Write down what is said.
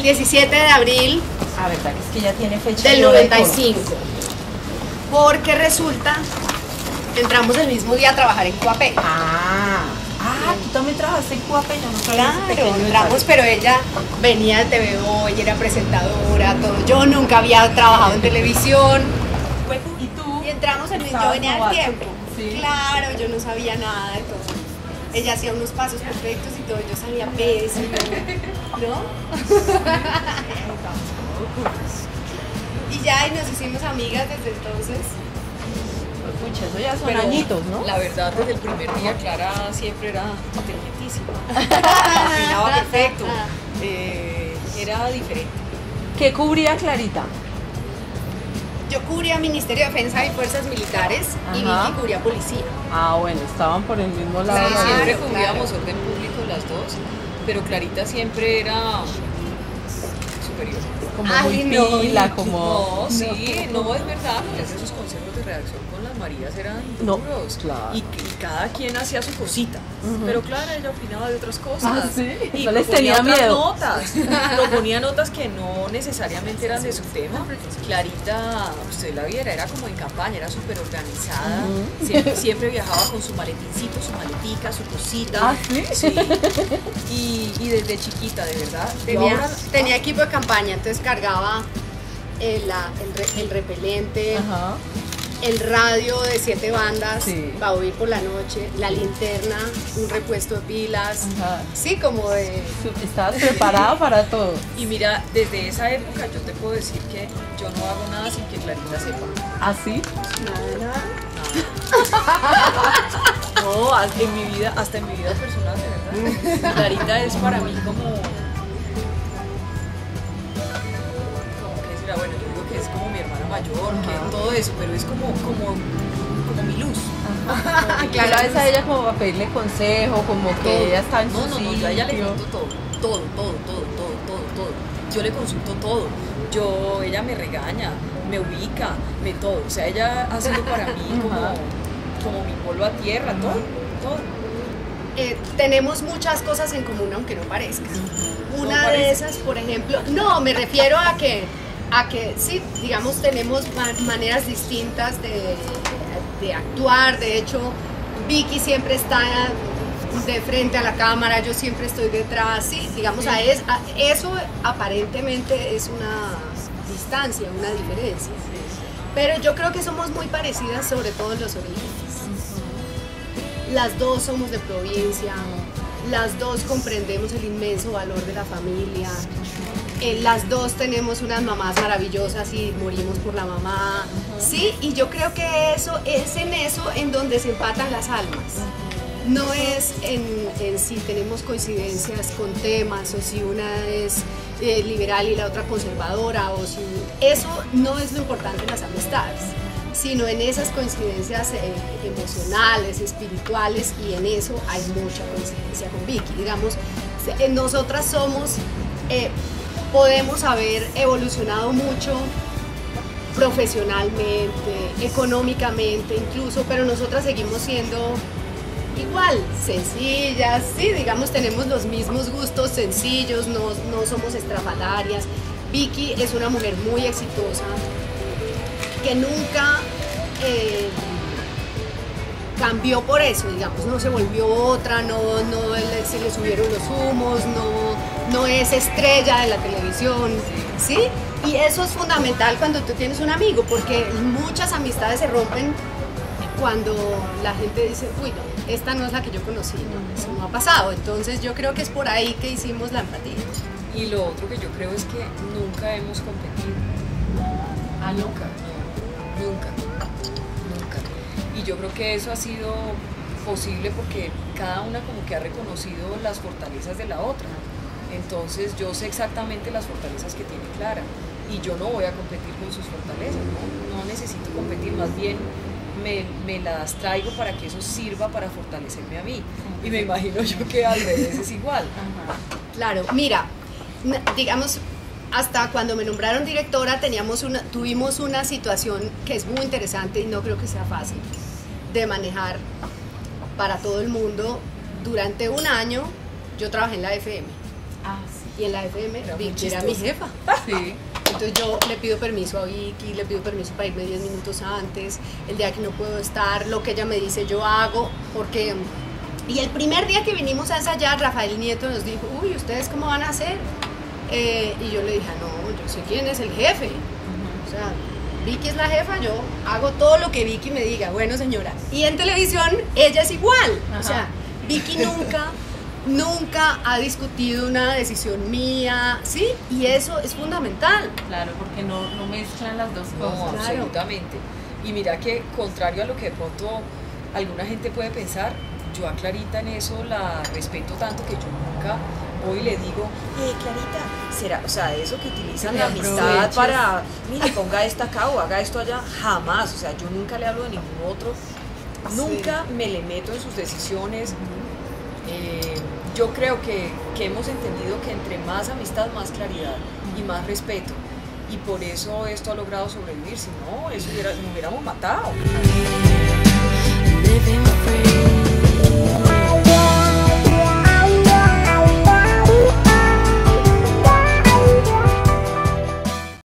17 de abril Ah, verdad, que es que ya tiene fecha. del y hora y todo. 95. Porque resulta, entramos el mismo día a trabajar en Coapé. Tú también trabajaste en Coapé, yo no sabía ese Claro, pequeño entramos, detalle. pero ella venía de TVO, ella era presentadora, todo. Yo nunca había trabajado en televisión. ¿Y tú? Y entramos en el, yo Estabas venía al novata. tiempo. Sí. Claro, yo no sabía nada de todo. Ella hacía unos pasos perfectos y todo, yo sabía pésimo, ¿no? Y ya, y nos hicimos amigas desde entonces. Pucha, eso ya son Pero añitos, ¿no? La verdad, desde el primer día Clara siempre era inteligentísima. Combinaba perfecto. Era diferente. ¿Qué cubría Clarita? Yo cubría Ministerio de Defensa y Fuerzas Militares y Ajá. Vicky cubría Policía. Ah, bueno, estaban por el mismo lado. Claro, Sí, siempre claro. cubríamos orden público las dos, pero Clarita siempre era superior. Como Ay, muy no, pila, Vicky, No, como... sí, no es verdad, porque esos consejos de redacción con las Marías eran No, duros. claro. Y cada quien hacía su cosita. Pero Clara, ella opinaba de otras cosas. Ah, ¿sí? Y No les proponía tenía otras miedo. notas. Proponía notas que no necesariamente eran de su tema. Clarita, usted la viera, era como en campaña, era súper organizada. Siempre viajaba con su maletincito, su maletica, su cosita. ¿Ah, sí? Sí. Y desde chiquita, de verdad. Yo Tenía equipo de campaña, entonces cargaba el repelente, Ajá. el radio de 7 bandas Sí. para oír por la noche, la linterna, un repuesto de pilas, Ajá. sí, como de... Estabas preparada para todo. Y mira, desde esa época yo te puedo decir que yo no hago nada sin que Clarita sepa. ¿Ah, sí? No, en mi vida, hasta en mi vida personal, de verdad. Clarita es para mí como que será, bueno, yo digo que es como mi hermana mayor, que todo eso, pero es como mi luz. Claro, a veces a ella como para pedirle consejo, como que Todo. ella está en No, su no, yo a ella le sitio. cuento todo. Yo le consulto todo. Ella me regaña, me ubica, todo. O sea, ella ha sido para mí como mi polvo a tierra, todo. tenemos muchas cosas en común, aunque no parezca. Una No de parece. esas, por ejemplo, no, me refiero a que sí, digamos, tenemos maneras distintas de actuar. De hecho, Vicky siempre está de frente a la cámara, yo siempre estoy detrás, sí, digamos, eso aparentemente es una distancia, una diferencia. Pero yo creo que somos muy parecidas, sobre todo en los orígenes. Las dos somos de provincia, las dos comprendemos el inmenso valor de la familia, las dos tenemos unas mamás maravillosas y morimos por la mamá, ¿sí? Y yo creo que eso es en eso en donde se empatan las almas. No es en si tenemos coincidencias con temas o si una es liberal y la otra conservadora, o si eso no es lo importante en las amistades, sino en esas coincidencias emocionales, espirituales, y en eso hay mucha coincidencia con Vicky. Digamos, nosotras somos, podemos haber evolucionado mucho profesionalmente, económicamente incluso, pero nosotras seguimos siendo igual, sencillas, sí, digamos, tenemos los mismos gustos sencillos, no somos estrafalarias. Vicky es una mujer muy exitosa, que nunca cambió por eso, digamos, no se volvió otra, no se le subieron los humos, no es estrella de la televisión, ¿sí? Y eso es fundamental cuando tú tienes un amigo, porque muchas amistades se rompen cuando la gente dice, uy, no, esta no es la que yo conocí, no, eso no ha pasado. Entonces yo creo que es por ahí que hicimos la empatía. Y lo otro que yo creo es que nunca hemos competido. Nunca. Y yo creo que eso ha sido posible porque cada una como que ha reconocido las fortalezas de la otra. Entonces yo sé exactamente las fortalezas que tiene Clara y yo no voy a competir con sus fortalezas, no necesito competir, más bien me las traigo para que eso sirva para fortalecerme a mí. Y me imagino yo que al revés es igual. Claro, mira, digamos, hasta cuando me nombraron directora tuvimos una situación que es muy interesante y no creo que sea fácil de manejar para todo el mundo. Durante un año yo trabajé en la FM. Ah, sí. y en la FM Era muy Vicky era mi chistosa. jefa. Sí. Entonces yo le pido permiso a Vicky, le pido permiso para irme 10 minutos antes, el día que no puedo estar, lo que ella me dice yo hago, porque... Y el primer día que vinimos a ensayar, Rafael Nieto nos dijo, uy, ¿ustedes cómo van a hacer? Y yo le dije, no, yo sé quién es el jefe. O sea, Vicky es la jefa, yo hago todo lo que Vicky me diga, bueno señora. Y en televisión ella es igual. Ajá. O sea, Vicky nunca ha discutido una decisión mía, ¿sí? Y eso es fundamental. Claro, porque no mezclan las dos No, cosas. Claro. absolutamente. Y mira que, contrario a lo que de pronto alguna gente puede pensar, yo a Clarita en eso la respeto tanto que yo nunca hoy le digo, Clarita, será, o sea, eso que utilizan Que la te amistad aproveches. para, mire, ponga esta acá o haga esto allá, jamás, o sea, yo nunca le hablo de ningún otro, nunca me le meto en sus decisiones. Yo creo que hemos entendido que entre más amistad, más claridad y más respeto. Y por eso esto ha logrado sobrevivir, si no, eso nos hubiéramos matado. Living free.